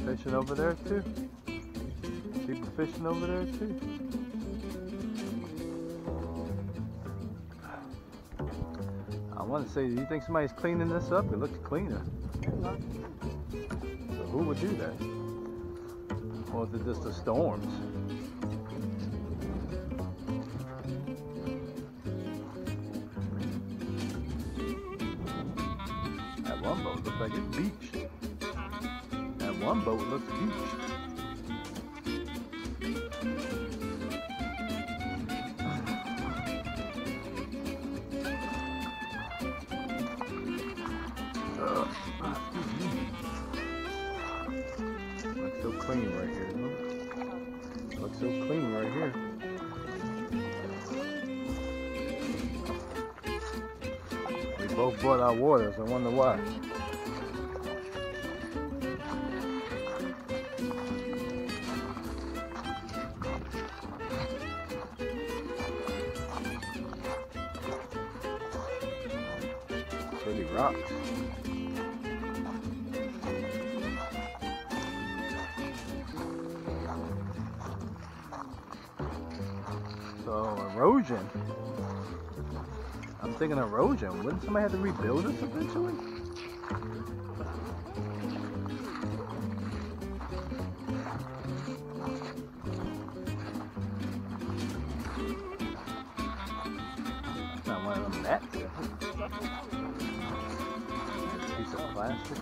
Fishing over there too. People fishing over there too. I want to say, do you think somebody's cleaning this up? It looks cleaner. So who would do that? Or is it just the storms? That one boat looks like it's beach. That one boat looks beach. Looks so clean right here, huh? Looks so clean right here. We both brought our waters, I wonder why. Pretty rocks. So erosion. I'm thinking erosion. Wouldn't somebody have to rebuild this eventually? That's not one of them nets. Piece of plastic.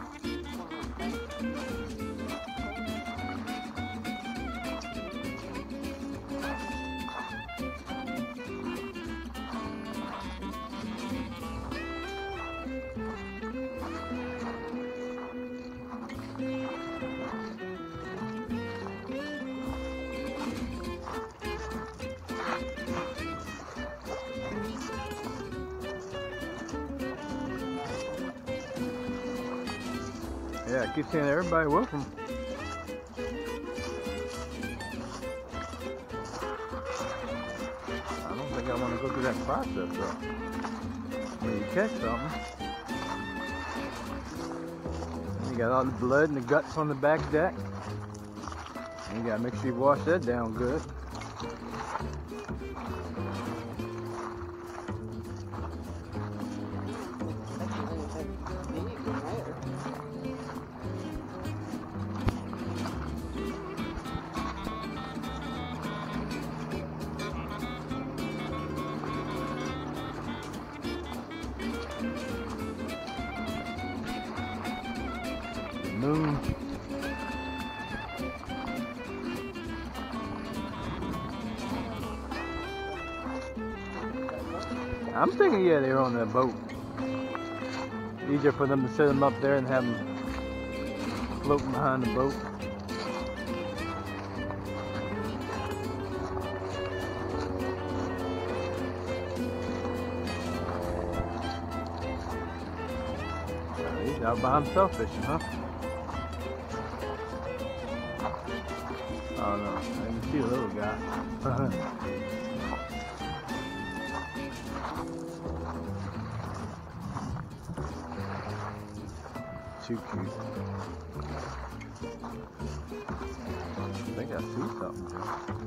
Yeah, I keep seeing everybody with them. I don't think I want to go through that process though. When you catch something, you got all the blood and the guts on the back deck. And you gotta make sure you wash that down good. Moon. I'm thinking, yeah, they were on that boat. Easier for them to set them up there and have them floating behind the boat. He's out by himself fishing, huh? Oh no, I didn't see a little guy. Too cute. I think I see something.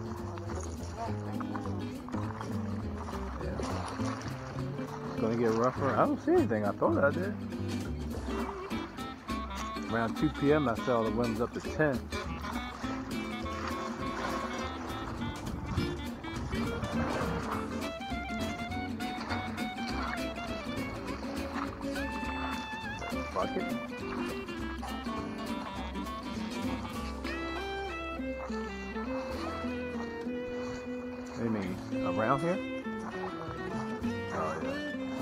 Yeah. It's gonna get rougher. I don't see anything. I thought I did. Around 2 p.m. I saw the winds up to 10. Bucket. What do you mean? Around here? Oh yeah.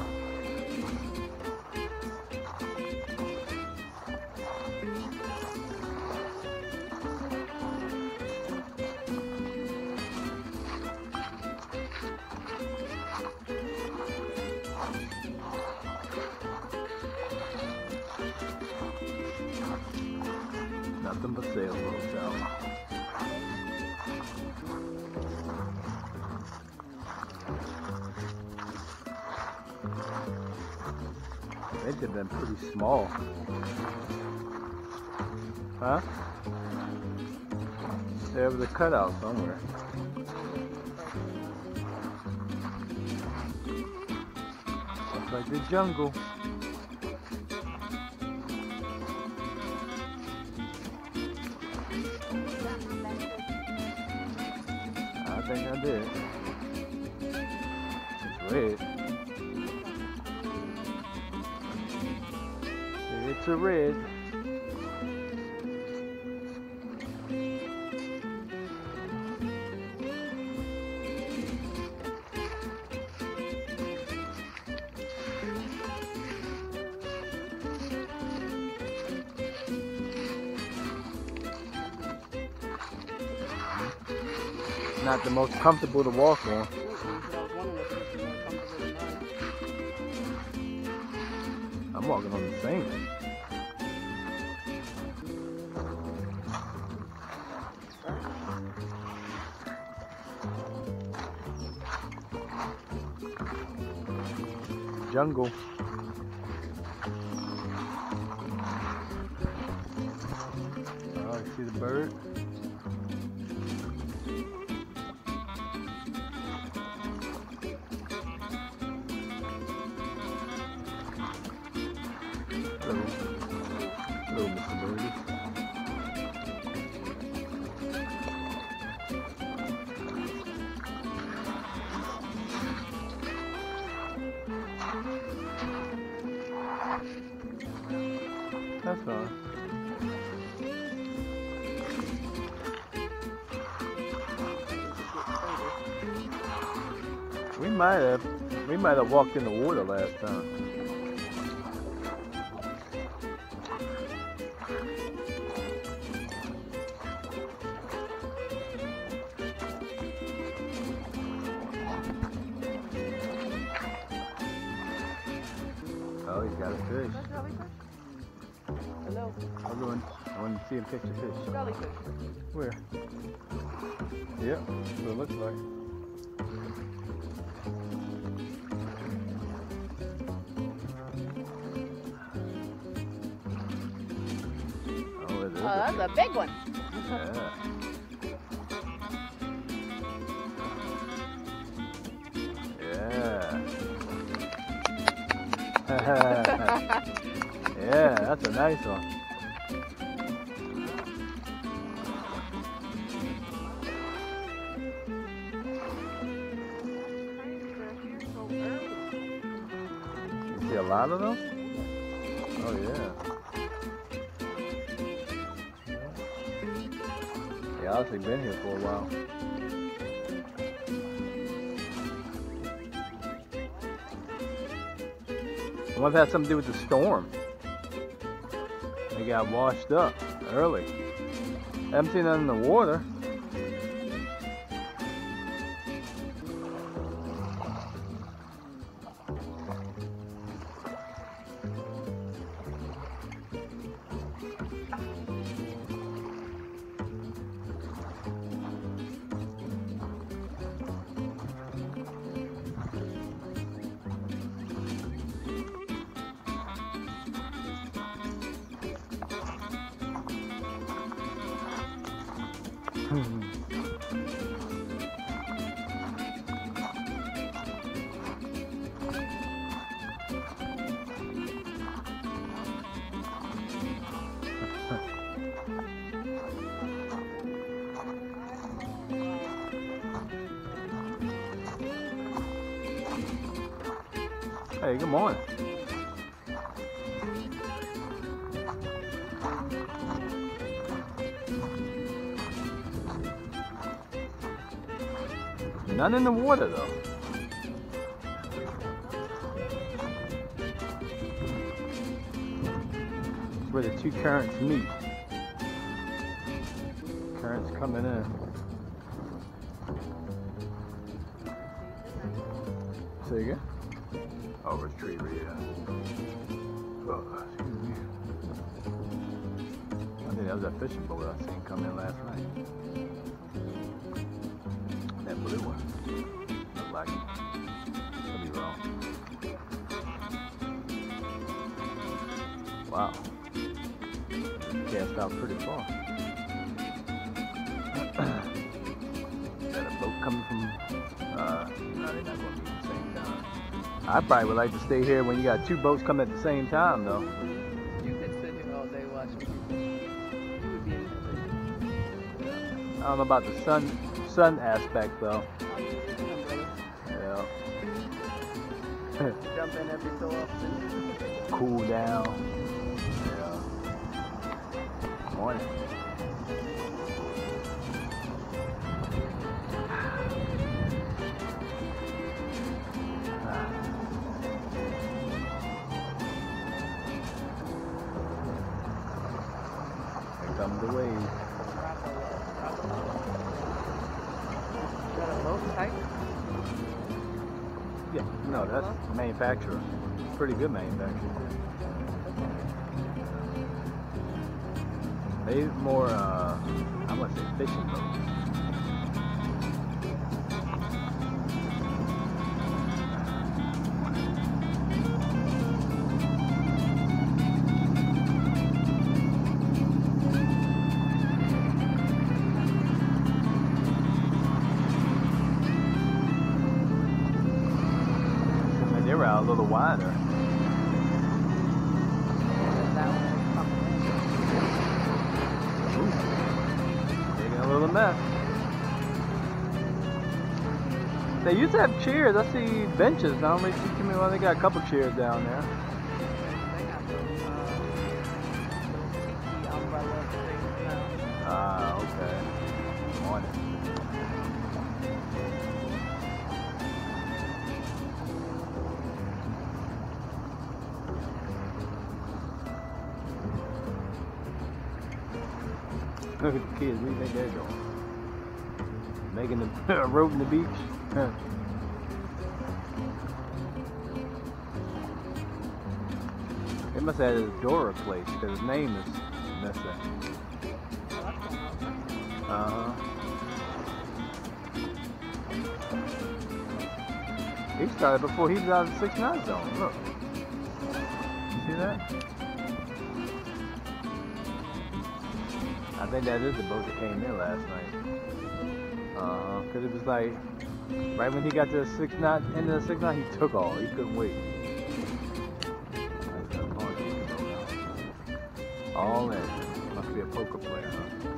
Nothing but sailboats out. They've been pretty small. Huh? There was a cutout somewhere. Looks like the jungle. I think I did. It's red. It's a red. Not the most comfortable to walk on. I'm walking on the same. Jungle. Oh, you see the bird? Hello, Mr. Birdie. That's fine. We might have walked in the water last time. Oh, he's got a fish. Hello. I want to see him catch a fish. Jellyfish. Where? Yep, that's what it looks like. Oh, it is. Oh, that's a big one. Yeah. Yeah, that's a nice one. You see a lot of them? Oh yeah. Yeah, I've actually been here for a while. I wonder if that had something to do with the storm. They got washed up early. Haven't seen none in the water. Hey, good morning. None in the water though. It's where the two currents meet. Currents coming in. Say again? Oh, retriever, yeah. Oh, excuse me. I think that was that fishing boat I seen come in last night. That blue one. Looked like it. Could be wrong. Wow. Cast out pretty far. not? No, they're not going to be at the same time. I probably would like to stay here when you got two boats coming at the same time, though. You could sit here all day watching people. You would be in there. I don't know about the sun aspect, though. Yeah. Jump in every so often. Cool down. Yeah. Morning. Here comes the wave. Is that a boat type? Yeah, no, that's manufacturer. Pretty good manufacturer. Maybe more, I want to say fishing boats. They were out a little wider. Making a little mess. They used to have chairs. I see benches. I don't really see too many. Well, they got a couple chairs down there. They got those tiki umbrella things now. Ah, okay. Morning. Look at the kids, what do you think they're doing? Making the rope in the beach? They must have had his door replaced because his name is messed up. He started before he was out of the 6-9 zone. Look. You see that? I think that is the boat that came in last night. Because it was like, right when he got to the 6-9, end of the 6-9, he took all. He couldn't wait. All in. Must be a poker player, huh?